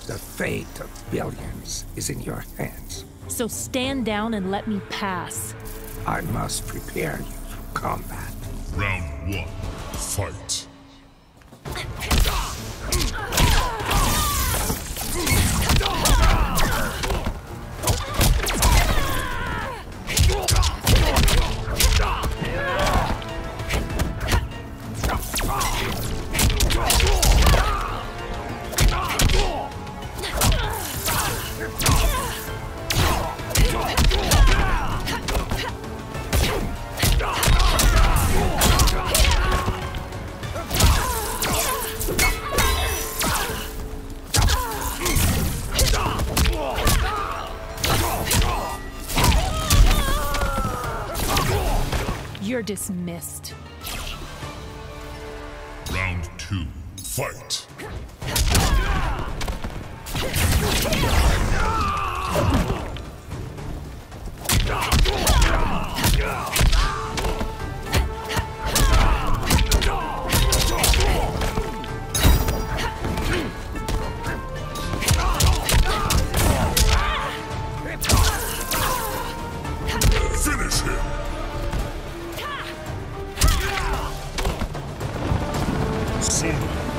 The fate of billions is in your hands. So stand down and let me pass. I must prepare you for combat. Round 1. Fight. You're dismissed. Round 2. Fight. Finish him. Someone